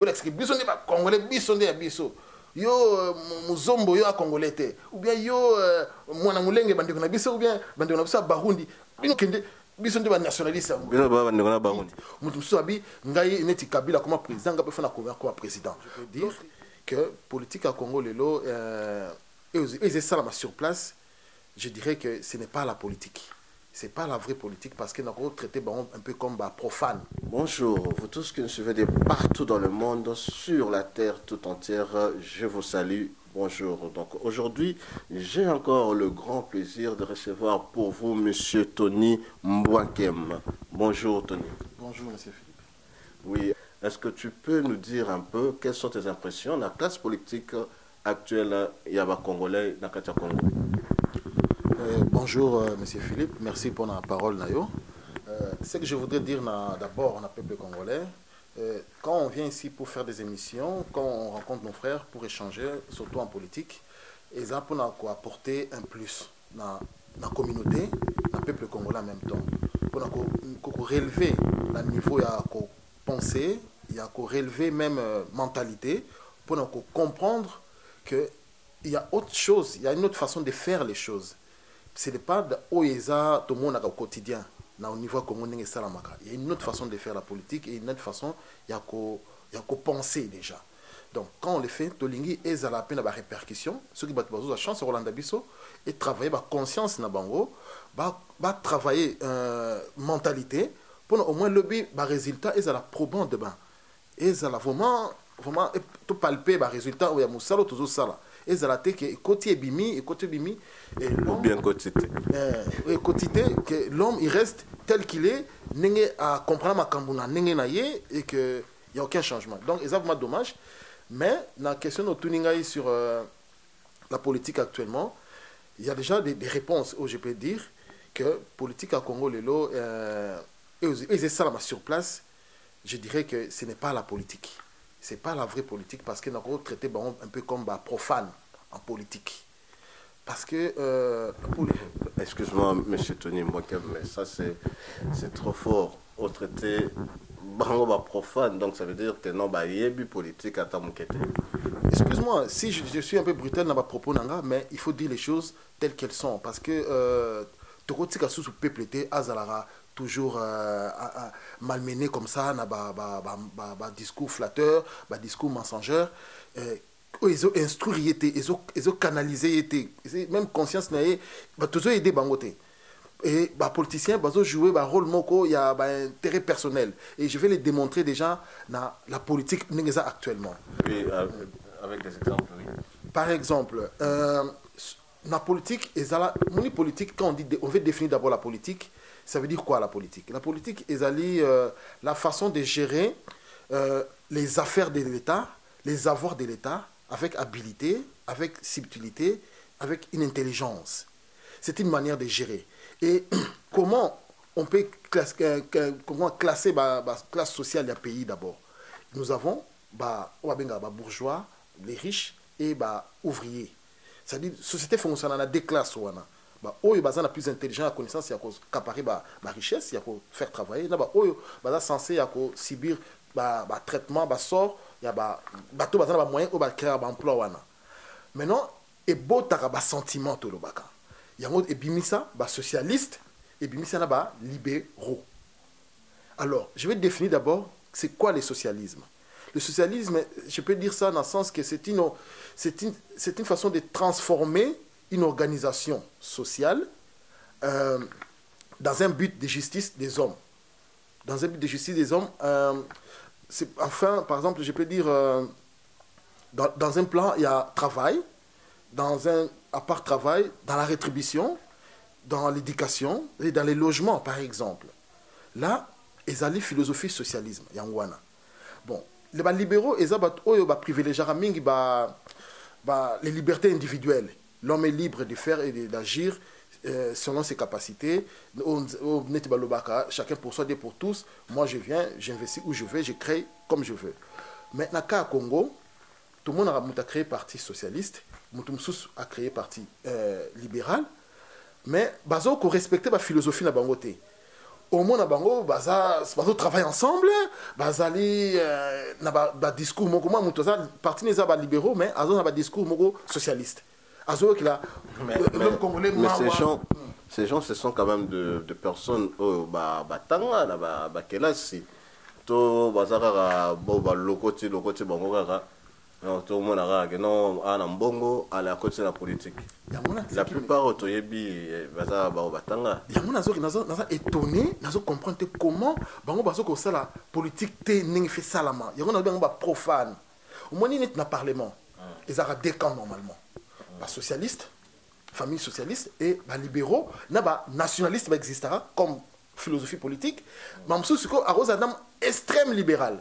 Parce que biso n'est pas congolais, biso n'est pas biso. Yo muzombo yo a congolais te. Ou bien yo mwana mulenge bandeko na biso ou bien bandeko na biso barundi. Bino kende biso n'est pas nationaliste. Bino ba bandeko na barundi. Mutu muso abi ngai neti Kabila comme président, ngape fana comme président. Je peux dire que politique à Congo lelo et ça là sur place, je dirais que ce n'est pas la politique. C'est pas la vraie politique parce qu'on a traité un peu comme profane. Bonjour, vous tous qui nous suivez de partout dans le monde, sur la terre tout entière, je vous salue. Bonjour. Donc aujourd'hui, j'ai encore le grand plaisir de recevoir pour vous Monsieur Tony Mbouakem. Bonjour Tony. Bonjour Monsieur Philippe. Oui, est-ce que tu peux nous dire un peu quelles sont tes impressions de la classe politique actuelle Yaba Congolais dans Katia Congo? Bonjour Monsieur Philippe, merci pour la parole Nayo. Ce que je voudrais dire d'abord au peuple congolais, quand on vient ici pour faire des émissions, quand on rencontre nos frères pour échanger, surtout en politique, ils ont pour apporter un plus dans la communauté, dans le peuple congolais en même temps. Pour relever le niveau de pensée, il y a relever même mentalité, pour comprendre qu'il y a autre chose, il y a une autre façon de faire les choses. Ce n'est pas d'Oeza, tout le monde au quotidien, au niveau congolais. Il y a une autre façon de faire la politique et une autre façon, il y a qu'à penser déjà. Donc, quand on le fait, Tolingi est à la peine de répercussion. Ceux qui battent la chance, Roland Dabiso, et travailler la conscience, travailler mentalité, pour au moins le résultat est à la probante de bain. Et à la vraiment, tout palper le résultat où il y a Moussalo, tout ça. Et ça que côté bimi et côté bimi ou bien quotité que l'homme il reste tel qu'il est n'engé à comprendre ma kambuna n'engé naie et que il y a aucun changement. Donc c'est vraiment dommage, mais la question de tuninga sur la politique actuellement, il y a déjà des réponses où je peux dire que politique à Congo lelo et c'est ça là sur place, je dirais que ce n'est pas la politique. C'est pas la vraie politique parce qu'on a traité un peu comme profane en politique. Parce que... Excuse-moi, M. Tony Mbouakem, mais ça c'est trop fort. Au traité profane, donc ça veut dire que non, il y a du politique à Tamoukété. Excuse-moi, si je suis un peu brutal dans ma propos, mais il faut dire les choses telles qu'elles sont. Parce que tout le peuple était Azalara. Toujours malmené comme ça, discours flatteur, discours mensongeur. Ils ont instruit, ils ont canalisé, même conscience, toujours aidé bangoté. Et les politiciens, ils ont joué un rôle moko, il y a un intérêt personnel. Et je vais les démontrer déjà dans la politique actuellement. Oui, avec des exemples, oui. Par exemple, la politique, quand on veut définir d'abord la politique, ça veut dire quoi la politique? La politique est la façon de gérer les affaires de l'État, les avoirs de l'État, avec habileté, avec subtilité, avec une intelligence. C'est une manière de gérer. Et comment on peut classer la classe sociale du pays d'abord? Nous avons bourgeois, les riches et les ouvriers. C'est-à-dire que la société fonctionne dans deux classes. Oyo bazana plus intelligent à connaissance ya ko caparer ba richesse ya ko faire travailler na ba oyo baza censé ya ko subir ba traitement ba sort ya ba to bazana ba moyen o ba créer ba emploi wana maintenant et botaka ba sentiment to lobaka yango et bimisa ba socialiste et bimisa na ba libéraux. Alors je vais définir d'abord c'est quoi le socialisme. Le socialisme, je peux dire ça dans le sens que c'est une façon de transformer une organisation sociale dans un but de justice des hommes. Dans un but de justice des hommes, enfin, par exemple, je peux dire, dans un plan, il y a travail, à part travail, dans la rétribution, dans l'éducation et dans les logements, par exemple. Là, ils ont la philosophie socialisme, Yangwana. Bon, les libéraux, ils ont privilégié les libertés individuelles. L'homme est libre de faire et d'agir selon ses capacités. Chacun pour soi, Dieu pour tous. Moi, je viens, j'investis où je veux, je crée comme je veux. Maintenant, à Congo, tout le monde a créé parti socialiste, tout le monde a créé parti libéral, mais il faut respecter la philosophie de la bangoté. au moins na bango baza travailler ensemble bazali na ba discours moko moi muto za parti neza ba libéraux mais azo na ba discours moko socialiste azo ki la l'homme congolais mais ces gens ce sont quand même de personnes batanga na ba kelasi to bazaka bo ba lokoti bango kaka non tout le monde a que non ana mbongo à la côté de la politique la plupart autoyebi baza ba batanga yamona nazo étonné nazo comprendre comment bango bazo ko sala politique te ningi fait salama yamona bango ba profane au moins net na parlement ils ont deux camps normalement ba socialiste famille socialiste et ba libéraux na ba nationaliste ba existera comme philosophie politique mamsou siko arosa dam extrême libéral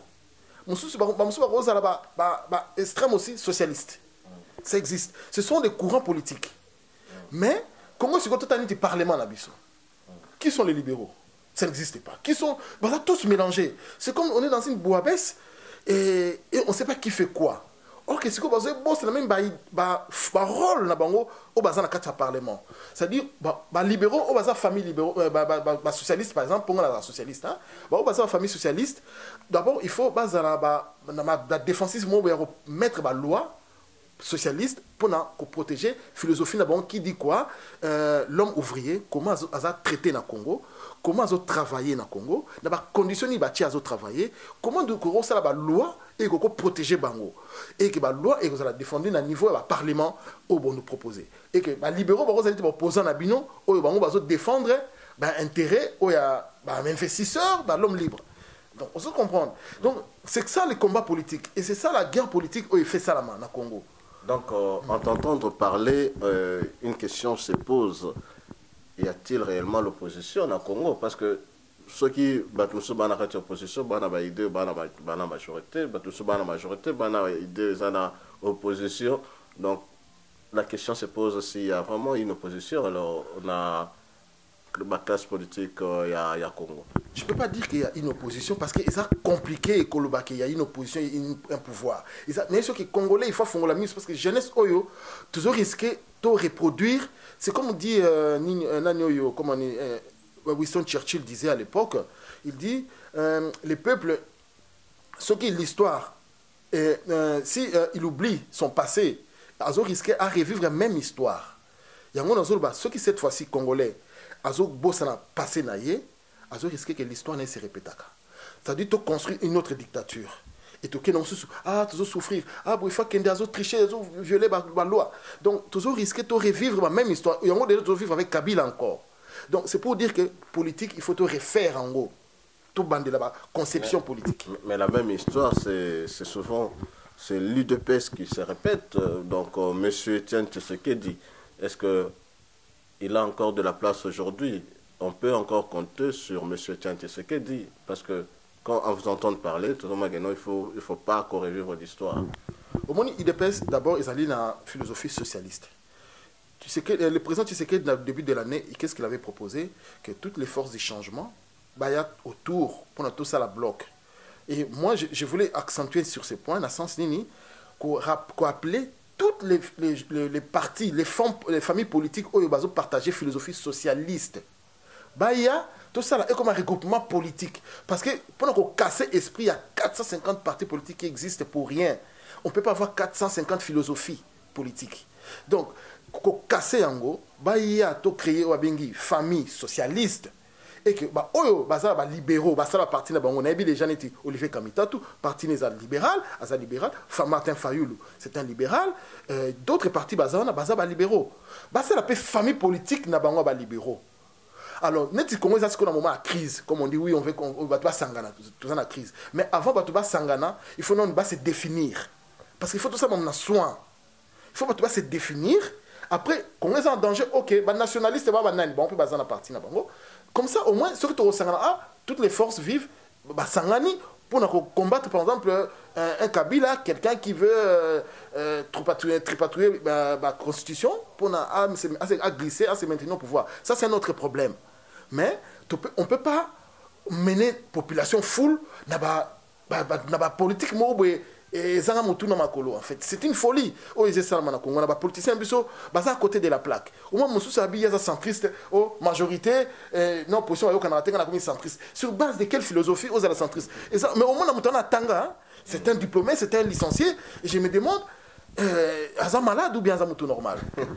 extrême aussi socialiste. Ça existe. Ce sont des courants politiques. Mais, comment est-ce que tu as dit parlement là, qui sont les libéraux? Ça n'existe pas. Qui sont tous mélangés. C'est comme on est dans une bouillabaisse et on ne sait pas qui fait quoi. Or, qu'est-ce que c'est le même rôle au bazar dans le parlement. C'est-à-dire, libéraux, au bazar famille libéraux, socialiste par exemple, pour la socialiste, au bazar famille socialiste, d'abord, il faut la défensive mettre la loi socialiste pour protéger la philosophie qui dit quoi l'homme ouvrier, comment il a traité dans le Congo, comment il a travaillé dans le Congo, dans les conditions il a travaillé, comment il a la loi et qu'on protéger bango et que la loi et qu'on a défendu dans le niveau du parlement au bon nous proposer et que les libéraux vont être opposants à bino au bango va défendre intérêt au investisseur l'homme libre. Donc on se comprendre. Donc c'est ça le combat politique et c'est ça la guerre politique où il fait ça là dans le Congo. Donc en t'entendre parler une question se pose, y a-t-il réellement l'opposition dans le Congo? Parce que ceux qui battent l'opposition, ils ont idée, ils ont la majorité, ils ont idée, ils ont l'opposition. Donc la question se pose s'il y a vraiment une opposition, alors on a la classe politique, il y a Congo. Je ne peux pas dire qu'il y a une opposition parce que c'est compliqué qu'il y a une opposition et un pouvoir. Mais ce qui est congolais, il faut faire la mise parce que jeunesse, toujours risqué de reproduire. C'est comme dit Winston Churchill disait à l'époque, il dit les peuples, ce qui est l'histoire, si il oublie son passé, ils ont risqué à revivre la même histoire. Il y a ceux qui cette fois-ci congolais, ils ont passé naïe, ils ont risqué que l'histoire ne se répète pas. C'est-à-dire de construire une autre dictature. Et tu as souffrir, il faut qu'ils aient triché, ils ont violé la loi. Donc, tu as risqué de revivre la même histoire. Il y a déjà vivre avec Kabila encore. Donc, c'est pour dire que politique, il faut te refaire en gros. Tout bande là-bas, conception politique. Mais la même histoire, c'est souvent l'UDPS qui se répète. Donc, M. Etienne Tshisekedi, est-ce qu'il a encore de la place aujourd'hui? On peut encore compter sur M. Etienne Tshisekedi. Parce que quand on vous entend parler, tout le monde dit non, il ne faut pas encore revivre l'histoire. Au moins, l'UDPS, d'abord, ils allaient dans la philosophie socialiste. Le président Tshisekedi, au début de l'année, qu'est-ce qu'il avait proposé? Que toutes les forces du changement, il y a autour, pour tout ça, la bloc. Et moi, je voulais accentuer sur ce point, dans le sens qu'on appelait toutes les partis, les familles politiques, où ils ont partagé la philosophie socialiste. Il y a tout ça là, est comme un regroupement politique. Parce que pour casser l'esprit, il y a 450 partis politiques qui existent pour rien. On ne peut pas avoir 450 philosophies politiques. Donc, pour casser en gros, il y a créé une famille socialiste. Et que, libéraux, ça parti on a vu les gens étaient Olivier Kamitatu, parti libéral, Martin Fayoulou, c'est un libéral. D'autres partis, libéraux. C'est la famille politique, n'a libéraux. Alors, nous comment est-ce qu'on a un moment à crise, comme on dit, oui, on va pas sangana, tout ça la crise. Mais avant de sangana, il faut se définir. Parce qu'il faut tout ça dans soin. Il faut se définir. Après, quand on est en danger, ok, les nationalistes, on peut baser la partie. Comme ça, au moins, ceux qui sont toutes les forces vivent sangani pour combattre, par exemple, un Kabila, quelqu'un qui veut tripatouiller la constitution, pour glisser, à se maintenir au pouvoir. Ça, c'est un autre problème. Mais on ne peut pas mener la population full dans la politique et zanga mutuna makolo en fait c'est une folie oh ils essaient na Congo na ba politiciens biso baza à côté de la plaque au moins mususu abi ya centriste oh majorité non position yo kana tenga na comme centriste sur base de quelle philosophie aux la centriste et ça mais au moins na mutana tanga hein? C'est un diplômé c'est un licencié et je me demande aza malade ou bien aza mutu normal.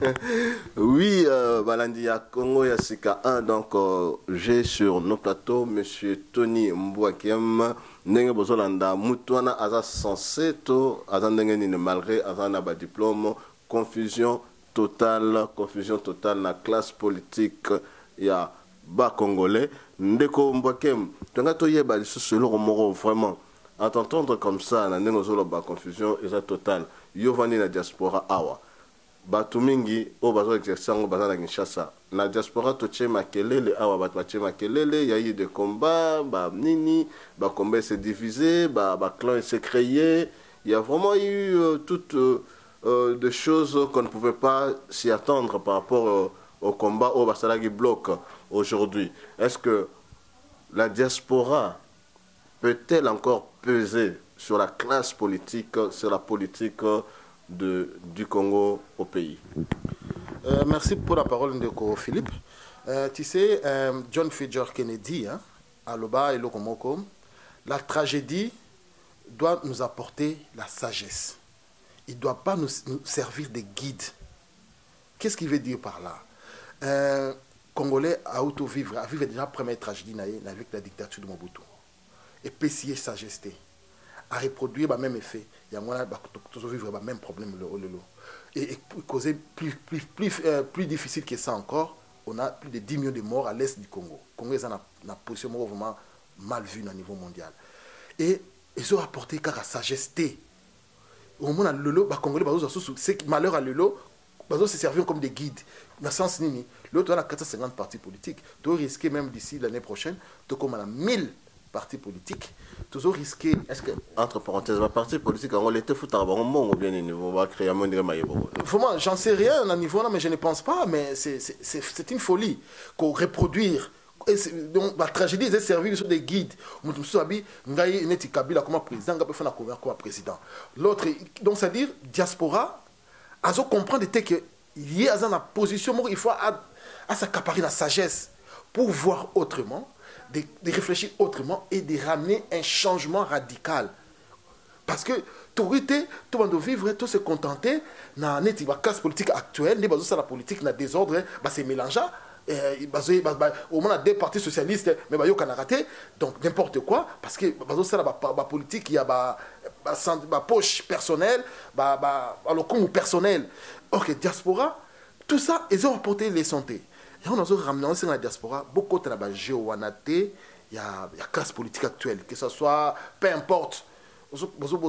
Oui, Balandi ya Congo ya Sika 1, donc j'ai sur nos plateaux monsieur Tony Mbouakem ndenge bozolanda mutuana aza censé to aza ndenge ni malgré aza na ba diplôme confusion totale na classe politique ya ba congolais ndeko Mbouakem tonga to yeba lisusu loko moko vraiment à t'entendre comme ça na ndenge ozoloba confusion eza totale yo vandi na diaspora awa bato mingi o bazo exercer ngo baza na Kinshasa na diaspora to tche makelele awa bato tche makelele il y a eu des combats ba nini ba combat s'est divisé ba clan s'est créé il y a vraiment eu toutes des choses qu'on ne pouvait pas s'y attendre par rapport au combat au basalagi bloc aujourd'hui. Est-ce que la diaspora peut-elle encore peser sur la classe politique, sur la politique du Congo au pays? Merci pour la parole de Philippe. Tu sais, John F. Kennedy, hein, à Loba et Lokomoko, la tragédie doit nous apporter la sagesse. Il ne doit pas nous servir de guide. Qu'est-ce qu'il veut dire par là? Congolais a auto-vivre, a vécu déjà la première tragédie avec la dictature de Mobutu. Et pécier sagesse. À reproduire le même effet. Il y a moins de vivre le même problème. Et causer plus difficile que ça encore, on a plus de 10 millions de morts à l'est du Congo. Le Congo est dans une position vraiment mal vue au niveau mondial. Et ils ont apporté la sagesse. Au moment où le Congolais, c'est malheur à Lelo, ils se servir comme des guides. Dans le sens nini, l'autre a 450 partis politiques. Tu risquer même d'ici l'année prochaine, tu comme 1000 partis politiques. Toujours risqué. Est-ce que, entre parenthèses, ma parti politique, on l'était foutu à bon ou bien on va créer un monde de maillot? Vraiment, j'en sais rien à niveau là, mais je ne pense pas. Mais c'est une folie qu'on reproduire. Donc la tragédie est servie sur des guides. L'autre, donc c'est-à-dire diaspora, à comprendre que il y a une position, il faut s'accaparer la sagesse pour voir autrement. De réfléchir autrement et de ramener un changement radical. Parce que tout le monde vivre, tout se contenter, dans la classe politique actuelle, la politique, dans le désordre, c'est mélangeant. Au moins, des partis socialistes, mais il y a raté, donc n'importe quoi, parce que la politique, il y a ma poche personnelle, le compte personnel. Ok, diaspora, tout ça, ils ont apporté les santé. Et on a ramené dans la diaspora beaucoup de géoanaté, il y a classe politique actuelle, que ce soit, peu importe, vous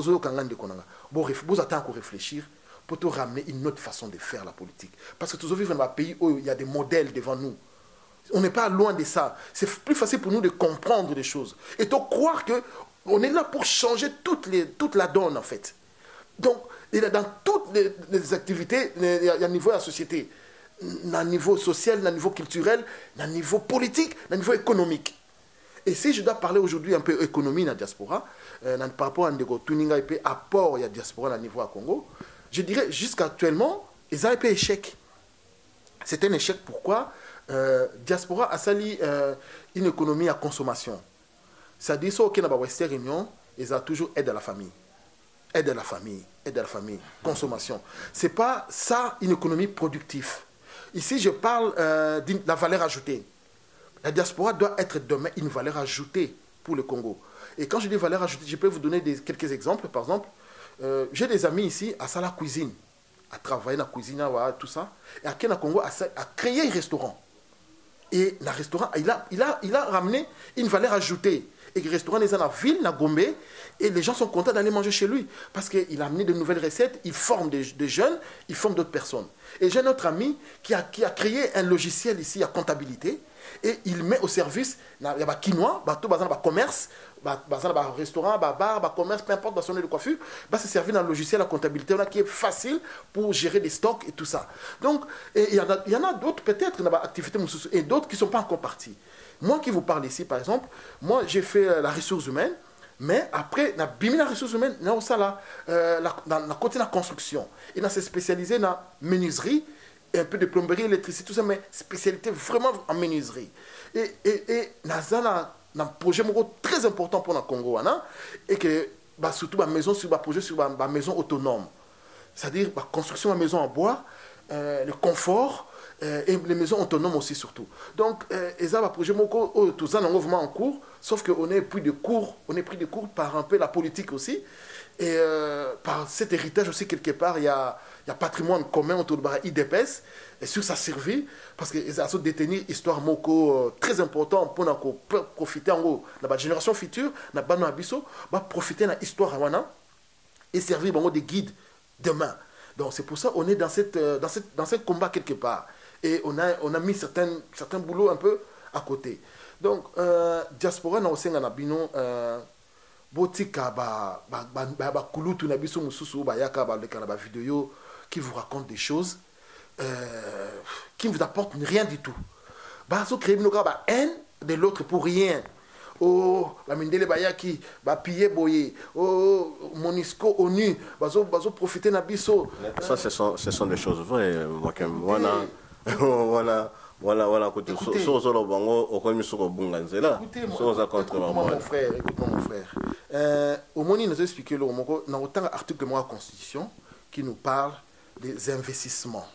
attendez à réfléchir pour te ramener une autre façon de faire la politique. Parce que nous vivons dans un pays où il y a des modèles devant nous. On n'est pas loin de ça. C'est plus facile pour nous de comprendre les choses. Et de croire qu'on est là pour changer toute la donne, en fait. Donc, dans toutes les activités, il y a un niveau de la société. Dans le niveau social, dans le niveau culturel, dans le niveau politique, dans le niveau économique. Et si je dois parler aujourd'hui un peu économie dans la diaspora, par rapport à un apport à la diaspora dans le niveau à Congo, je dirais jusqu'à actuellement, ils ont un peu échec. C'est un échec pourquoi diaspora a sali une économie à consommation. C'est-à-dire que dans la Western Union, ils ont toujours aide à la famille. Aide à la famille, consommation. Ce n'est pas ça une économie productive. Ici, je parle de la valeur ajoutée. La diaspora doit être demain une valeur ajoutée pour le Congo. Et quand je dis valeur ajoutée, je peux vous donner quelques exemples. Par exemple, j'ai des amis ici à Sala Cuisine, à travailler dans la cuisine, tout ça. Et à Kenya Congo, a créé un restaurant. Et le restaurant, il a ramené une valeur ajoutée. Et le restaurant est dans la ville, dans Gombe, et les gens sont contents d'aller manger chez lui. Parce qu'il a amené de nouvelles recettes, il forme des jeunes, il forme d'autres personnes. Et j'ai un autre ami qui a créé un logiciel ici à comptabilité, et il met au service, il y a quinoa, tout le commerce, restaurant, bar, commerce, peu importe, son de coiffure, se servir dans le logiciel à comptabilité qui est facile pour gérer des stocks et tout ça. Donc, il y en a d'autres peut-être dans l'activité et d'autres qui ne sont pas encore partis. Moi qui vous parle ici, par exemple, moi j'ai fait la ressource humaine, Mais après, na bimi na ressources humaines, na osala na côté la construction. Et na s'est spécialisé dans menuiserie, et un peu de plomberie, électricité, tout ça, mais spécialité vraiment en menuiserie. Et na un projet très important pour le Congo, hein, et que bah, surtout ma maison sur ma projet sur ma maison autonome. C'est-à-dire la construction de maison en bois, le confort, et les maisons autonomes aussi surtout. Donc, et ça, le projet tout ça, on est vraiment en cours, sauf qu'on est pris de cours, par un peu la politique aussi, et par cet héritage aussi quelque part, il y a patrimoine commun autour de l'IDPS, et sur sa survie, parce que ça a détenu histoire moko très importante pour profiter en gros de la génération future, na bano abisso, va profiter de l'histoire et servir des guides demain. Donc c'est pour ça qu'on est dans ce combat quelque part. Et on a mis certains boulots un peu à côté. Donc, diaspora na osenga na bino botika kulutu na biso mususu bayaka ba vidéo qui vous raconte des choses qui ne vous apportent rien du tout. Bazo créer bino ba haine de l'autre pour rien. Oh, la mindele bayaki ba piller boyer. Oh, Monisco ONU bazo profiter na biso. Ça ce sont des choses vraies. Voilà, écoutez, écoutez mon frère, écoute-moi mon frère. Au moins, il nous a expliqué dans autant d'articles de la Constitution qui nous parle des investissements.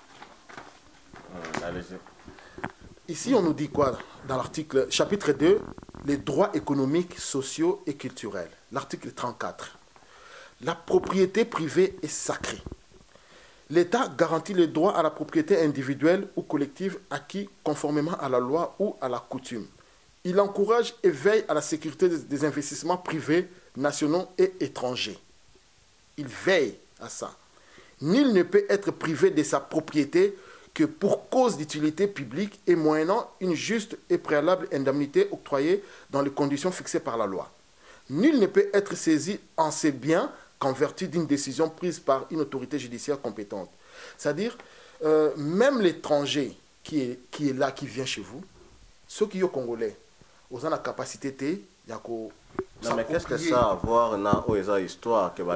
Ici, on nous dit quoi dans l'article, chapitre 2, les droits économiques, sociaux et culturels. L'article 34. La propriété privée est sacrée. L'État garantit le droit à la propriété individuelle ou collective acquis conformément à la loi ou à la coutume. Il encourage et veille à la sécurité des investissements privés, nationaux et étrangers. Il veille à ça. Nul ne peut être privé de sa propriété que pour cause d'utilité publique et moyennant une juste et préalable indemnité octroyée dans les conditions fixées par la loi. Nul ne peut être saisi en ses biens qu'en vertu d'une décision prise par une autorité judiciaire compétente. C'est-à-dire, même l'étranger qui est là, qui vient chez vous, ceux qui sont congolais, ils ont la capacité de... Non, mais qu'est-ce que ça a à voir dans la histoire que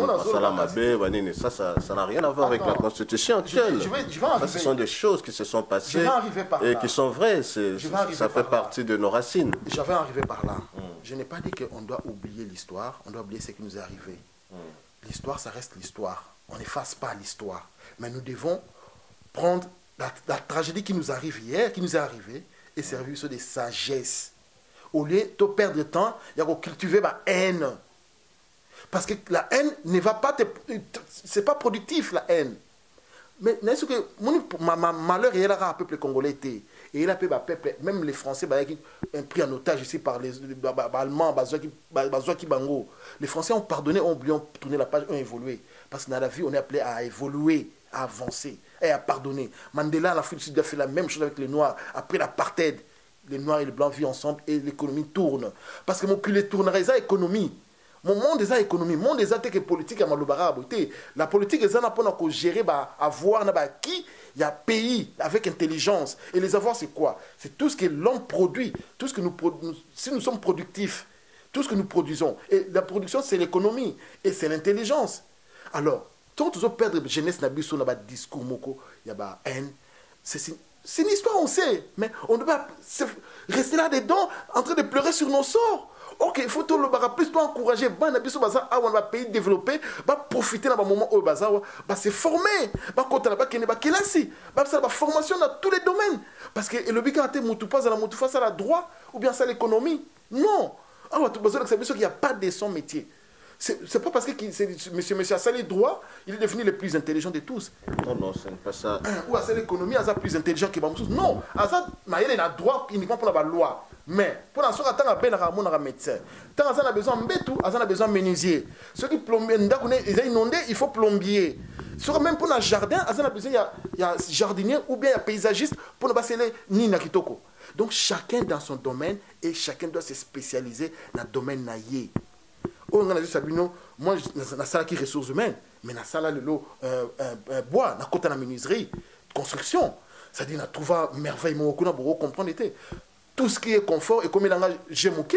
ça n'a rien à voir avec la Constitution actuelle. Ça, ce sont des choses qui se sont passées et qui sont vraies. Ça fait partie de nos racines. Je vais arriver par là. Je n'ai pas dit qu'on doit oublier l'histoire, on doit oublier ce qui nous est arrivé. L'histoire, ça reste l'histoire. On n'efface pas l'histoire. Mais nous devons prendre la tragédie qui nous arrive hier, qui nous est arrivée, et servir sur des sagesses. Au lieu de perdre de temps, il y a cultiver la haine. Parce que la haine ne va pas c'est pas productif, la haine. Mais n'est-ce que malheur il y a un peuple congolais et il a peuple, même les Français qui ont pris en otage ici par les Allemands, les Français ont pardonné, ont oublié, ont tourné la page, ont évolué. Parce que dans la vie, on est appelé à évoluer, à avancer et à pardonner. Mandela, en Afrique du Sud, a fait la même chose avec les Noirs. Après l'apartheid, les Noirs et les Blancs vivent ensemble et l'économie tourne. Parce que mon culé tournerait, ça économie. Mon monde est économie, mon monde est politique à Malobara. La politique est là pour gérer, avoir qui il y a pays avec intelligence. Et les avoirs, c'est quoi? C'est tout ce que l'homme produit, tout ce que si nous sommes productifs, tout ce que nous produisons. Et la production, c'est l'économie et c'est l'intelligence. Alors, tant que nous perdre la jeunesse, il y a discours, il y a haine. C'est une histoire, on sait, mais on ne doit pas rester là-dedans en train de pleurer sur nos sorts. Ok, il faut tout le plus pas encourager un pays développé, profiter d'un moment où c'est formé, formation dans tous les domaines. Parce que le but est face à la droit ou bien ça l'économie. Non. Il n'y a pas de son métier. C'est pas parce que monsieur Assali droit, il est devenu le plus intelligent de tous. Non, ce n'est pas ça. Ou Assali l'économie, il est plus intelligent que Bamoussous. Non, il a droit uniquement pour la loi. Mais pour l'instant, il y a un médecin. Tant qu'il a besoin de mbétou, il a besoin de menuisier. Ceux qui plombiers, ils ont inondé, il faut plombier. Même pour un jardin, il a besoin il y a jardinier ou bien il y a paysagiste pour ne pas se ni na kitoko. Donc chacun dans son domaine et chacun doit se spécialiser dans le domaine naïe. Moi, je suis qui ressources humaines, mais je suis le bois, je suis la menuiserie, construction. C'est-à-dire, je trouve merveille, je comprends. Tout ce qui est confort, et comme il a j'ai moqué.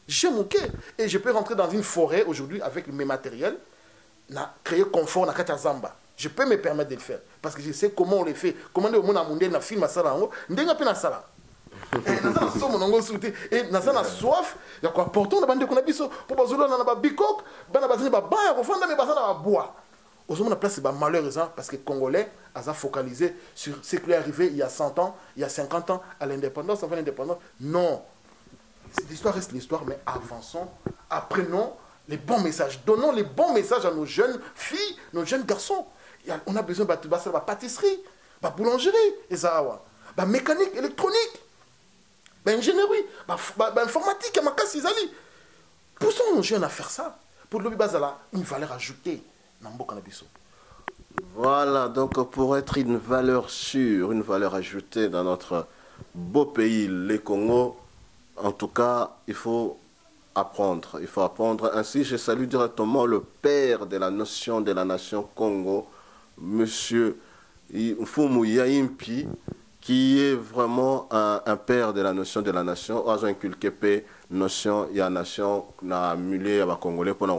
J'ai mon quai. Et je peux rentrer dans une forêt aujourd'hui avec mes matériels, créer confort dans Katia Zamba. Je peux me permettre de le faire. Parce que je sais comment on le fait. Comment on a monté dans film à Sala. On a fait ça. Et nous avons soif. Il y a quoi pourtant, on a des biso pour bazoula na ba bikok, bana bazini ba ba ko fanda me bazana ba bois. Aujourd'hui, on a place c'est malheureusement parce que les Congolais ont focalisé sur ce qui est arrivé il y a 100 ans, il y a 50 ans à l'indépendance, avant l'indépendance. Non. L'histoire reste l'histoire, mais avançons, apprenons les bons messages, donnons les bons messages à nos jeunes filles, nos jeunes garçons. On a besoin de pâtisserie, de boulangerie, de mécanique, électronique, d'ingénierie, d'informatique, poussons nos jeunes à faire ça. Pour le une valeur ajoutée dans le cannabis. Voilà, donc pour être une valeur sûre, une valeur ajoutée dans notre beau pays, les Congo, en tout cas, il faut apprendre. Il faut apprendre. Ainsi, je salue directement le père de la notion de la nation Congo, Monsieur Mfumu Yaimpi, qui est vraiment un père de la notion de la nation. On a inculqué la notion de la nation na mulé à Congolais pour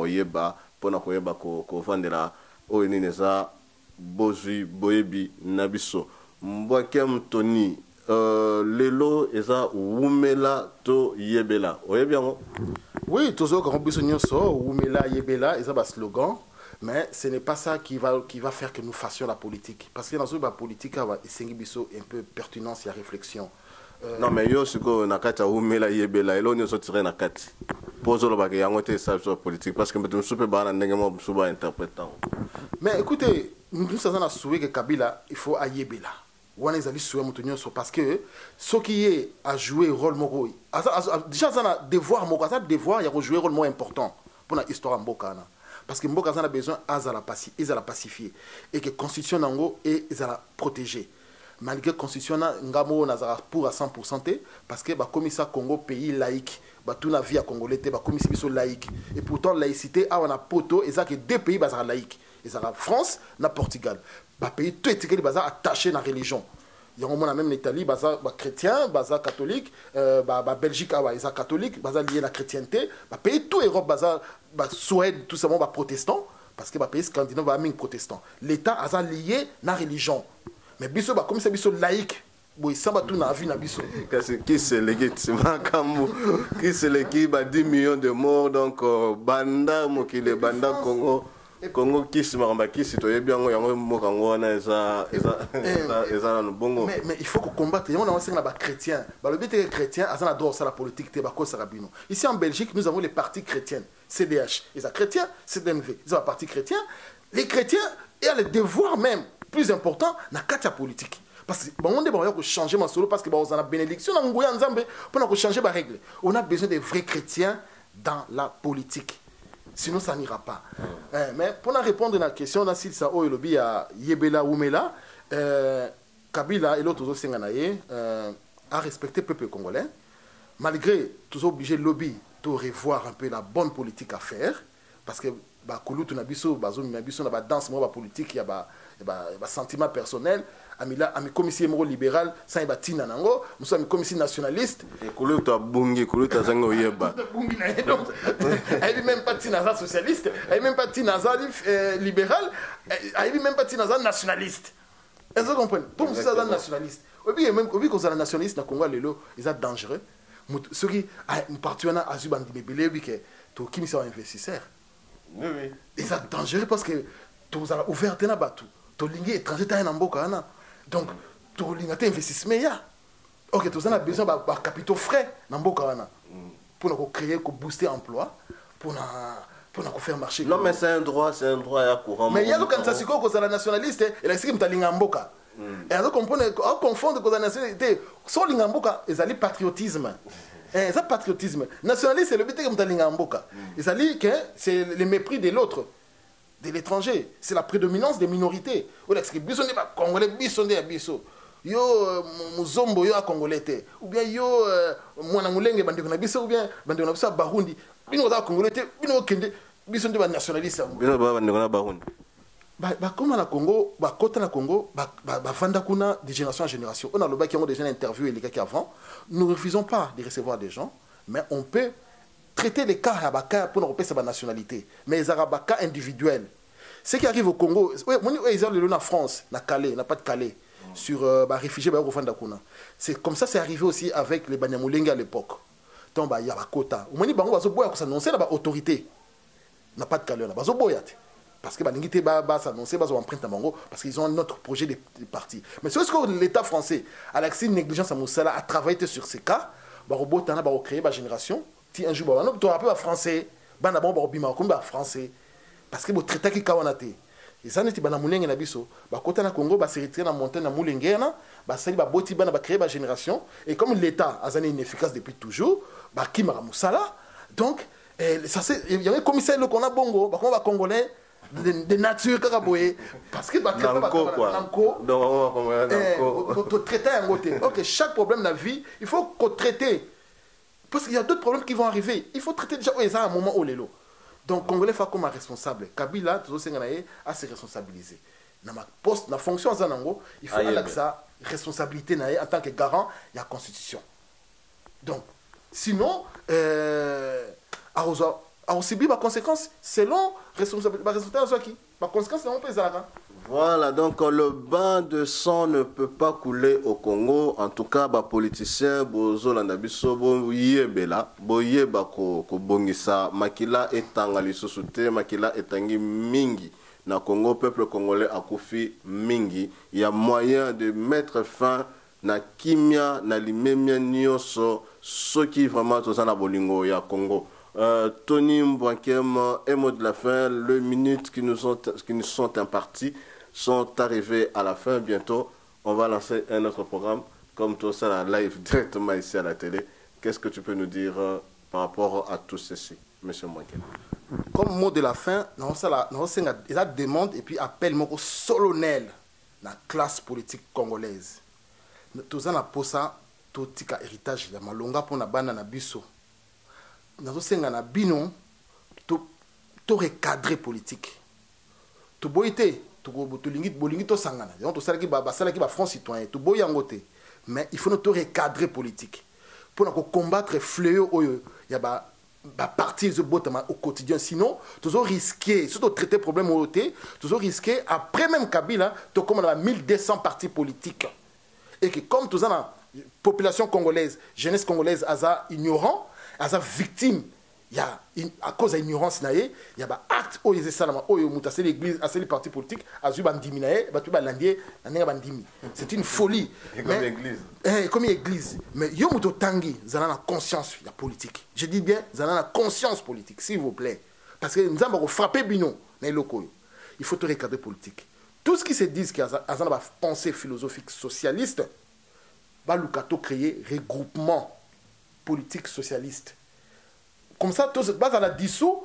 nous vendre oenineza bozui boyebi nabiso Mboakem Tony lelo eza wumela to yebela oyebi yango. Oui, toujours quand on so wumela yebela eza ba slogan, mais ce n'est pas ça qui va faire que nous fassions la politique, parce que dans la politique va esengi biso un peu pertinence et réflexion. Non mais yo siko nakata wumela yebela elo nyo so tire nakati pozo lo ba yango te sa politique parce que me soupe ba na ndenge mo suba interprétant. Mais écoutez, nous sommes souhaité que Kabila il faut ayebela. On est allé sur parce que ce qui est à jouer rôle moko déjà ça a devoir moko ça devoir il y a jouer rôle important pour la histoire mbokana parce que mboka ça a besoin azala pacifier et que constitution nango et azala protéger malgré constitution ngamo nazara pour à 100% parce que ba commissaire Congo pays laïque ba tout la vie à congolais ba commissaire biso laïque et pourtant laïcité a on a poto et ça que deux pays bazara laïque et ça la France na Portugal ba pays tout est bazar attaché à la religion. Il y a même l'Italie bazar chrétien, bazar catholique, Belgique ils sont catholique, bazar lié à la chrétienté, ba pays tout Europe bazar Suède tout simplement protestant parce que ba pays scandinave ba ming protestant. L'État a lié à la religion. Mais biso ba comme ça biso laïque. Boy ça va tout na vie na biso. Qui c'est le qui c'est le qui 10 millions de morts donc banda mokile banda Congo. Congo qui se maramba qui citoyen bien yango mokango na eza na bongo. Mais il faut qu'on combatte. On a aussi les chrétiens. Le but est chrétien, azana droit ça la politique te bako sarabino. Ici en Belgique, nous avons les partis chrétiens, CDH. Ils sont chrétiens, CDNV. Ils ont un parti chrétien. Les chrétiens et le devoir même plus important na katia politique. Parce que on doit changer ma solo parce que on a la bénédiction dans Ngoya Nzambe pour changer les règles. On a besoin de vrais chrétiens dans la politique. Sinon, ça n'ira pas. Mais pour répondre à la question, on a dit ça, il y a Yebela Oumela, Kabila et l'autre aussi a respecté le peuple congolais. Malgré tous obligés de lobby, de revoir un peu la bonne politique à faire. Parce que, Koulou, tu as une danse, une politique, il y a un sentiment personnel. Ami commissaire libéral, ça y est, tina nango, nous sommes commissaire nationaliste. Et Koulou tu as bungi, Koulou tu as zango yeba. Elle même pas tina socialiste, elle même pas tina libéral, elle même pas tina nationaliste. Est-ce que vous comprenez? Pour nous, c'est un nationaliste. Et même quand on est nationaliste dans le Congo, ils sont dangereux. Ceux qui ont parti à Azuban Dibébélé, qui sont investisseurs. Oui, oui. Ils sont dangereux parce que tu as ouvert un bateau. Tu as ligné étranger, tu as un emboka. Donc, tu as ligné investissement. Ok, tu as besoin de capitaux frais dans l'emboka. Pour créer, pour booster l'emploi, pour faire marcher. Non, mais c'est un droit à courant. Mais il y a le candidat qui est la nationaliste, et là, c'est que tu as ligné l'emboka. Et alors, on confond la nationalité. Sans ligné l'emboka, ils ont le patriotisme. C'est le patriotisme. Nationaliste, c'est le but que tu as ligné l'emboka. C'est le mépris de l'autre. De l'étranger, c'est la prédominance des minorités. Yo muzombo yo congolais ou bien yo mwana mulenge bandeko na biso ou bien bandeko na biso barundi bino za congolais bino kende biso ndi ba nationaliste bino ba bandeko na barundi comme na Congo kota na Congo vanda kuna de génération en génération. On a le bac qui ont déjà interviewé les gars qui avant. Nous ne refusons pas de recevoir des gens, mais on peut traiter les cas à baka pour nous sa nationalité mais ils ont cas individuel. Ce qui arrive au Congo, ils ont le en France, na Calais, n'a pas de Calais sur réfugiés c'est comme ça c'est arrivé aussi avec les Banyamulenge à l'époque. Donc il y a un quota. Au moment bango bazo boya ko s'annoncer la autorité. N'a pas de Calais na bazo boya parce que baningité ba s'annoncer bazo emprunter bango parce qu'ils ont un autre projet de parti. Mais c'est ce que l'État français à l'accès négligence à Moussala a travaillé sur ces cas, ba robot tana ba créer ba génération, ti un jour ba non tu rappelles français, ba na bon ba bima ko ba français parce que bo traité ki kawanate. Et ça n'est pas na mulenge na biso ba kota na Congo ba se retirer na montagne na mulenge na ba sali ba boti ba na ba créer ba génération et comme l'État a été inefficace depuis toujours ba kimara musala donc ça c'est il y a un commissaire le qu'on a bongo ba comment ba congolais de nature kakaboye parce que ba traiter ba nanko donc on va traiter un côté OK chaque problème de la vie il faut qu'on traiter parce qu'il y a d'autres problèmes qui vont arriver il faut traiter déjà à un moment où l'élo. Donc, Congolais fait comme un responsable. Kabila, tout ça, à se responsabiliser. Dans ma poste, dans la fonction, il faut avoir sa responsabilité en tant que garant de la Constitution. Donc, sinon, à aussi bien, les conséquences, selon la responsabilité, les conséquences, c'est un peu ça. Voilà, donc le bain de sang ne peut pas couler au Congo. En tout cas, les politiciens, bozo landabiso, boyebela, boyeba ko bongisa, makila etangali susute, makila etangi mingi. Na Congo, peuple congolais a koufi mingi. Il y a moyen de mettre fin na kimia, na limemia nyoso, ce qui vraiment tous na bolingo ya Congo. Tony Mbouakem, un mot de la fin, les minutes qui nous sont imparties sont arrivées à la fin. Bientôt, on va lancer un autre programme, comme tout ça, la live directement ici à la télé. Qu'est-ce que tu peux nous dire par rapport à tout ceci, M. Mbouakem? Comme mot de la fin, il y a demande et puis appel solennel dans la classe politique congolaise. Tout ça, pour ça, tout héritage, il y a malonga pour la bande na biso. Nous avons bino to recadrer politique to boité to bolingi to sangana donc to salaki ba France citoyen to boyangote mais il faut nous recadrer politique pour nous combattre fléau oyo ya ba partir de botama au quotidien sinon toujours risquer surtout traiter problème au côté toujours risquer après même Kabila to comme on a 1200 partis politiques et que comme tous la population congolaise jeunesse congolaise asa ignorant as victime il y a à cause de l'ignorance il y a des actes où ils salama où ils l'église à les partis politiques à zu bandiminae batu balandier na bandimi c'est une folie comme l'église comme l'église mais yo muto tangi zana na conscience la politique je dis bien zana na conscience politique s'il vous plaît parce que nous avons frappé bino na loko il faut te recadrer politique tout ce qui se dit qu'il y a une pensée philosophique socialiste va Lukato créer regroupement politique socialiste. Comme ça, tout se base à la dissous.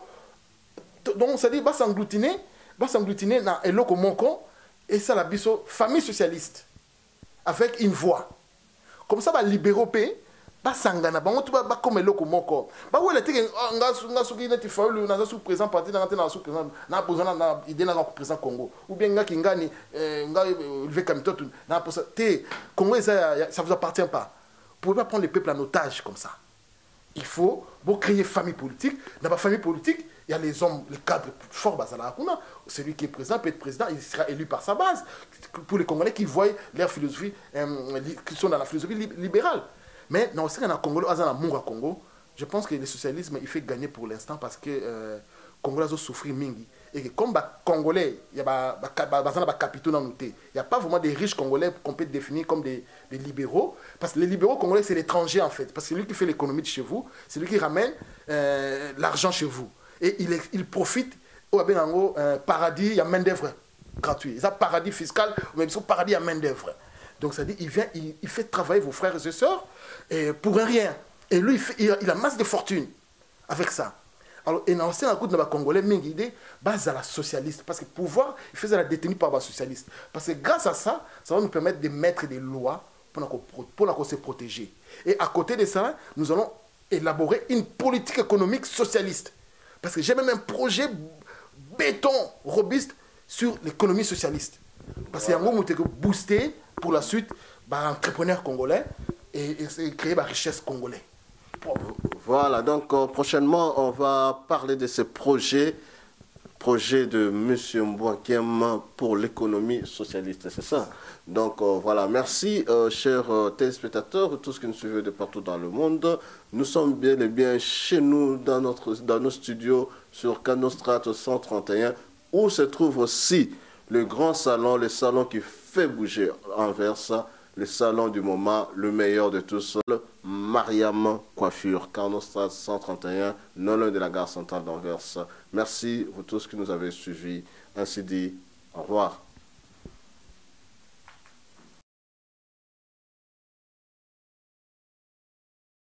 Donc, ça dit, va s'engloutiner dans un loco monco, et ça, la biso, famille socialiste, avec une voix. Comme ça, va libérer va s'engana, va comme un loco monco. Va où elle était, nga souki neti faulu, na sous présent parti, na sous présent, na besoin na idée na présent Congo. Ou bien nga kingani, nga levé kamitotu, na pour ça, Congo, ça vous appartient pas. Vous ne pouvez pas prendre le peuple en otage comme ça. Il faut créer une famille politique. Dans la famille politique, il y a les hommes, les cadres forts. Celui qui est président peut être président, il sera élu par sa base. Pour les Congolais qui voient leur philosophie, qui sont dans la philosophie libérale. Mais dans le Congo, je pense que le socialisme, il fait gagner pour l'instant parce que les Congolais ont souffert mingi. Et que comme les Congolais, il y a des capitaux dans il n'y a pas vraiment des riches Congolais qu'on peut définir comme des libéraux. Parce que les libéraux Congolais, c'est l'étranger en fait. Parce que c'est lui qui fait l'économie de chez vous, c'est lui qui ramène l'argent chez vous. Et il profite au paradis, il y a main-d'œuvre gratuite. Il y a paradis fiscal, mais il paradis, il y a main-d'œuvre. Donc ça dit, il fait travailler vos frères et sœurs pour rien. Et lui, il a masse de fortune avec ça. Alors, et dans le coup de Congolais, il idée base à la socialiste. Parce que pouvoir, il faisait la détenue par les socialistes. Parce que grâce à ça, ça va nous permettre de mettre des lois pour se protéger. Et à côté de ça, nous allons élaborer une politique économique socialiste. Parce que j'ai même un projet béton, robuste, sur l'économie socialiste. Parce qu'il y a un mot qui booster pour la suite, entrepreneurs congolais et créer la richesse congolaise. propre. Voilà, donc prochainement, on va parler de ces projets de M. Mbouakem pour l'économie socialiste, c'est ça. Donc voilà, merci chers téléspectateurs, tous qui nous suivent de partout dans le monde. Nous sommes bien et bien chez nous, dans nos studios sur Canostrat 131, où se trouve aussi le grand salon, le salon qui fait bouger Anvers, le salon du moment, le meilleur de tous, Mariam Coiffure, Canostrat 131, non loin de la gare centrale d'Anvers. Merci vous tous qui nous avez suivis. Ainsi dit, au revoir.